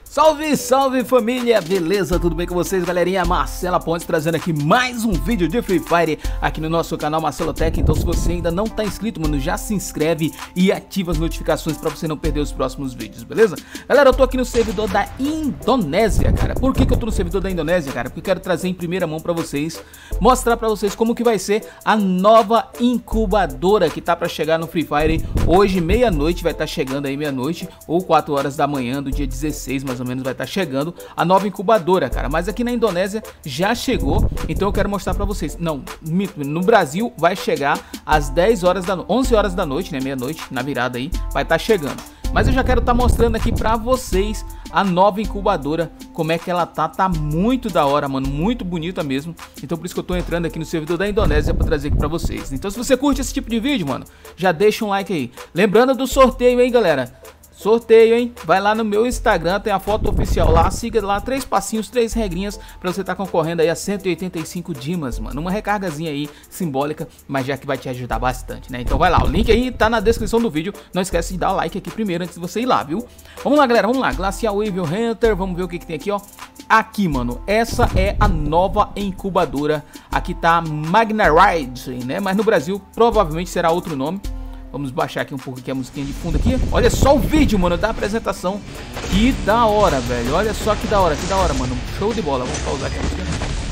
Salve, salve família, beleza? Tudo bem com vocês, galerinha? Marcelo Pontes trazendo aqui mais um vídeo de Free Fire aqui no nosso canal Marcelo Tech. Então se você ainda não tá inscrito, mano, já se inscreve e ativa as notificações pra você não perder os próximos vídeos, beleza? Galera, eu tô aqui no servidor da Indonésia, cara. Por que eu tô no servidor da Indonésia, cara? Porque eu quero trazer em primeira mão pra vocês, mostrar pra vocês como que vai ser a nova incubadora que tá pra chegar no Free Fire. Hoje, meia-noite, vai estar chegando aí meia-noite ou 4 horas da manhã do dia 16, mais ou menos, vai estar chegando a nova incubadora, cara. Mas aqui na Indonésia já chegou, então eu quero mostrar pra vocês. Não, no Brasil vai chegar às 10 horas da 11 horas da noite, né, meia-noite, na virada aí, vai estar chegando. Mas eu já quero estar mostrando aqui pra vocês a nova incubadora, como é que ela tá muito da hora, mano, muito bonita mesmo. Então por isso que eu tô entrando aqui no servidor da Indonésia pra trazer aqui pra vocês. Então se você curte esse tipo de vídeo, mano, já deixa um like aí. Lembrando do sorteio, hein, galera. Sorteio, hein? Vai lá no meu Instagram, tem a foto oficial lá, siga lá, 3 passinhos, 3 regrinhas pra você estar concorrendo aí a 185 dimas, mano. Uma recargazinha aí, simbólica, mas já que vai te ajudar bastante, né? Então vai lá, o link aí tá na descrição do vídeo. Não esquece de dar o like aqui primeiro antes de você ir lá, viu? Vamos lá, galera, vamos lá. Glacial Evil Hunter, vamos ver o que tem aqui, ó. Aqui, mano, essa é a nova incubadora. Aqui tá Magnaride, né? Mas no Brasil provavelmente será outro nome. Vamos baixar aqui um pouco aqui a musiquinha de fundo aqui. Olha só o vídeo, mano, da apresentação. Que da hora, velho. Olha só que da hora, mano. Show de bola. Vamos pausar aqui a música.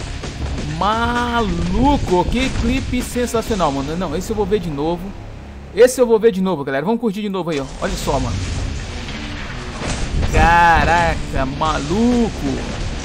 Maluco, que clipe sensacional, mano. Não, esse eu vou ver de novo. Esse eu vou ver de novo, galera. Vamos curtir de novo aí, ó. Olha só, mano. Caraca, maluco.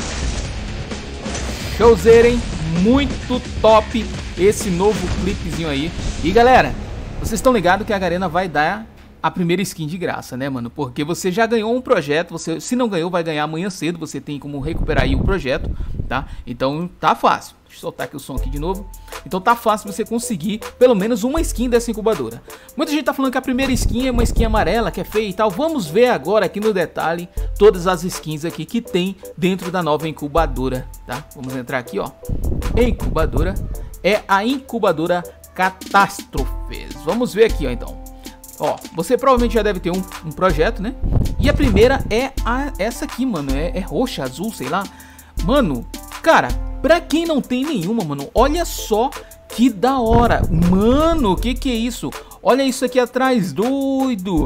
Showzera, hein? Muito top esse novo clipezinho aí. E, galera, vocês estão ligados que a Garena vai dar a primeira skin de graça, né, mano? Porque você já ganhou um projeto, você, se não ganhou, vai ganhar amanhã cedo. Você tem como recuperar aí o projeto, tá? Então tá fácil. Deixa eu soltar aqui o som aqui de novo. Então tá fácil você conseguir pelo menos uma skin dessa incubadora. Muita gente tá falando que a primeira skin é uma skin amarela, que é feia e tal. Vamos ver agora aqui no detalhe todas as skins aqui que tem dentro da nova incubadora, tá? Vamos entrar aqui, ó. Incubadora é a incubadora Catástrofes. Vamos ver aqui, ó, então. Ó, você provavelmente já deve ter um projeto, né? E a primeira é essa aqui, mano. É roxa, azul, sei lá. Mano, cara, pra quem não tem nenhuma, mano, olha só que da hora. Mano, que é isso? Olha isso aqui atrás, doido.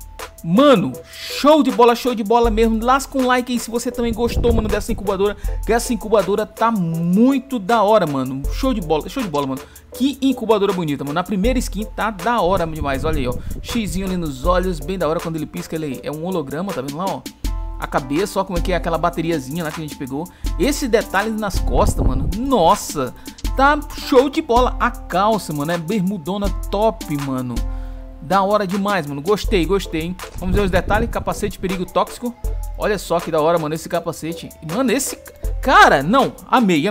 Mano, show de bola mesmo. Lasca um like aí se você também gostou, mano, dessa incubadora. Que essa incubadora tá muito da hora, mano. Show de bola, mano. Que incubadora bonita, mano. A primeira skin tá da hora demais. Olha aí, ó. Xzinho ali nos olhos, bem da hora. Quando ele pisca, ele é um holograma, tá vendo lá, ó? A cabeça, ó, como é que é aquela bateriazinha lá que a gente pegou. Esse detalhe nas costas, mano. Nossa, tá show de bola. A calça, mano, é bermudona top, mano. Da hora demais, mano. Gostei, hein? Vamos ver os detalhes. Capacete perigo tóxico. Olha só que da hora, mano, esse capacete. Mano, esse... Cara, não. Amei.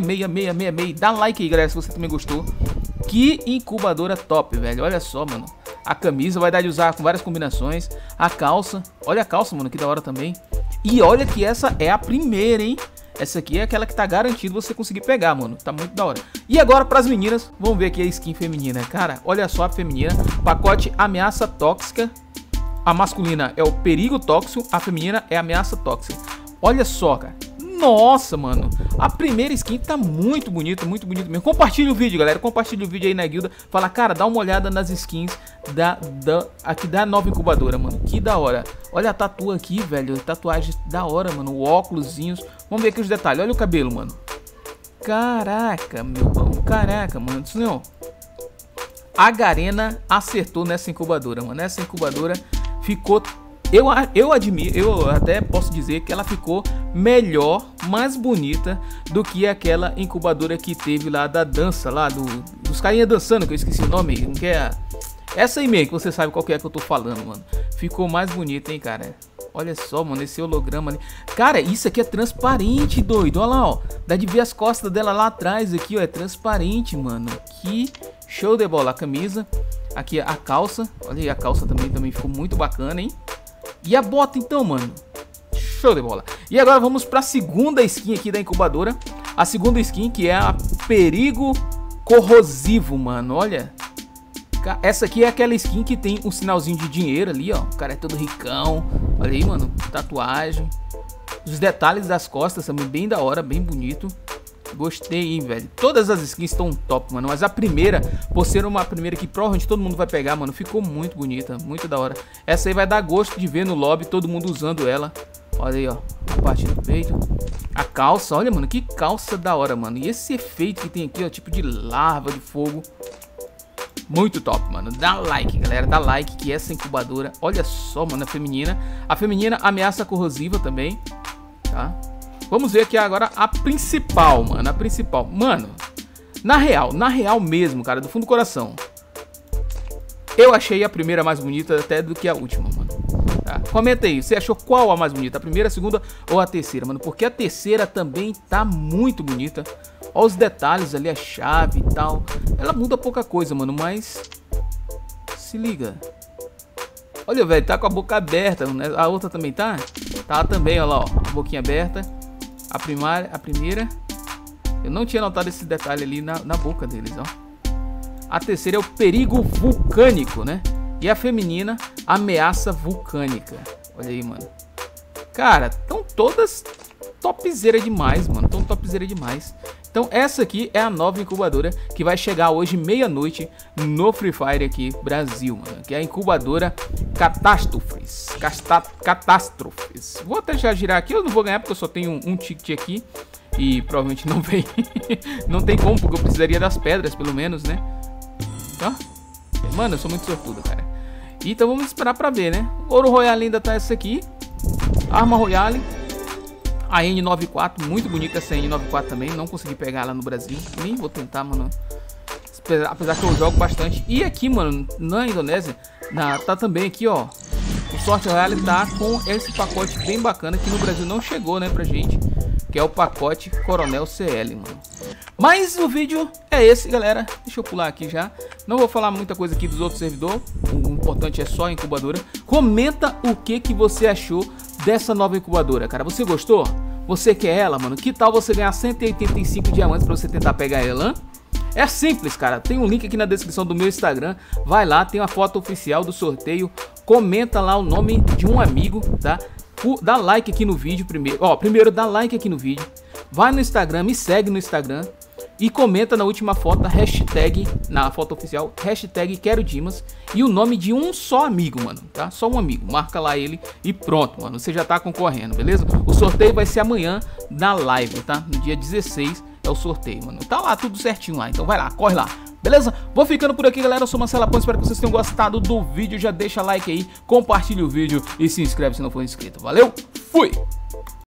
Dá like aí, galera, se você também gostou. Que incubadora top, velho. Olha só, mano. A camisa vai dar de usar com várias combinações. A calça. Olha a calça, mano, que da hora também. E olha que essa é a primeira, hein? Essa aqui é aquela que tá garantido você conseguir pegar, mano. Tá muito da hora. E agora pras meninas, vamos ver aqui a skin feminina. Cara, olha só a feminina. Pacote ameaça tóxica. A masculina é o perigo tóxico. A feminina é a ameaça tóxica. Olha só, cara. Nossa, mano. A primeira skin tá muito bonita mesmo. Compartilha o vídeo, galera. Compartilha o vídeo aí na guilda. Fala, cara, dá uma olhada nas skins aqui da nova incubadora, mano. Que da hora. Olha a tatu aqui, velho. Tatuagem da hora, mano. O óculosinhos. Vamos ver aqui os detalhes. Olha o cabelo, mano. Caraca, meu bom. Caraca, mano. Senhor, a Garena acertou nessa incubadora, mano. Essa incubadora ficou... Eu admiro, eu até posso dizer que ela ficou melhor, mais bonita do que aquela incubadora que teve lá da dança, lá dos carinha dançando, que eu esqueci o nome, que é essa aí mesmo, que você sabe qual que é que eu tô falando, mano. Ficou mais bonita, hein, cara. Olha só, mano, esse holograma ali. Cara, isso aqui é transparente, doido. Olha lá, ó. Dá de ver as costas dela lá atrás aqui, ó. É transparente, mano. Que show de bola. A camisa. Aqui a calça. Olha aí, a calça também ficou muito bacana, hein. E a bota então, mano, show de bola. E agora vamos para a segunda skin aqui da incubadora. A segunda skin, que é a perigo corrosivo, mano. Olha, essa aqui é aquela skin que tem um sinalzinho de dinheiro ali, ó. O cara é todo ricão. Olha aí, mano, tatuagem. Os detalhes das costas também bem da hora, bem bonito. Gostei, hein, velho. Todas as skins estão top, mano. Mas a primeira, por ser uma primeira que provavelmente todo mundo vai pegar, mano, ficou muito bonita, muito da hora. Essa aí vai dar gosto de ver no lobby todo mundo usando ela. Olha aí, ó, a parte do peito. A calça, olha, mano, que calça da hora, mano. E esse efeito que tem aqui, ó, tipo de larva de fogo. Muito top, mano. Dá like, galera, dá like que essa incubadora, olha só, mano, a feminina. A feminina ameaça corrosiva também, tá? Vamos ver aqui agora a principal, mano. A principal. Mano, na real mesmo, cara, do fundo do coração, eu achei a primeira mais bonita até do que a última, mano. Tá? Comenta aí, você achou qual a mais bonita? A primeira, a segunda ou a terceira, mano? Porque a terceira também tá muito bonita. Olha os detalhes ali, a chave e tal. Ela muda pouca coisa, mano, mas... se liga. Olha, velho, tá com a boca aberta, né? A outra também tá? Tá também, olha lá, ó. A boquinha aberta. A primeira, eu não tinha notado esse detalhe ali na boca deles, ó. A terceira é o perigo vulcânico, né? E a feminina, ameaça vulcânica. Olha aí, mano. Cara, estão todas topzera demais, mano. Tão topzera demais. Então essa aqui é a nova incubadora que vai chegar hoje meia-noite no Free Fire aqui Brasil, mano. Que é a incubadora Catástrofes. Catástrofes. Vou até já girar aqui, eu não vou ganhar porque eu só tenho um ticket aqui. E provavelmente não vem. Não tem como, porque eu precisaria das pedras pelo menos, né? Ó. Mano, eu sou muito sortudo, cara. Então vamos esperar pra ver, né? Ouro Royale ainda tá essa aqui. Arma Royale. A N94, muito bonita essa N94 também. Não consegui pegar ela no Brasil. Nem vou tentar, mano. Apesar que eu jogo bastante. E aqui, mano, na Indonésia, tá também aqui, ó. O Sorte Royale tá com esse pacote bem bacana que no Brasil não chegou, né, pra gente. Que é o pacote Coronel CL, mano. Mas o vídeo é esse, galera. Deixa eu pular aqui já. Não vou falar muita coisa aqui dos outros servidores. O importante é só a incubadora. Comenta o que você achou dessa nova incubadora, cara. Você gostou? Você quer ela, mano? Que tal você ganhar 185 diamantes pra você tentar pegar ela? É simples, cara. Tem um link aqui na descrição do meu Instagram. Vai lá, tem uma foto oficial do sorteio. Comenta lá o nome de um amigo, tá? Dá like aqui no vídeo primeiro. Ó, primeiro dá like aqui no vídeo. Vai no Instagram, me segue no Instagram. E comenta na última foto, hashtag, na foto oficial, hashtag Quero Dimas. E o nome de um só amigo, mano, tá? Só um amigo, marca lá ele e pronto, mano, você já tá concorrendo, beleza? O sorteio vai ser amanhã na live, tá? No dia 16 é o sorteio, mano. Tá lá tudo certinho lá, então vai lá, corre lá. Beleza? Vou ficando por aqui, galera. Eu sou Marcelo Aponte, espero que vocês tenham gostado do vídeo. Já deixa like aí, compartilha o vídeo e se inscreve se não for inscrito. Valeu, fui!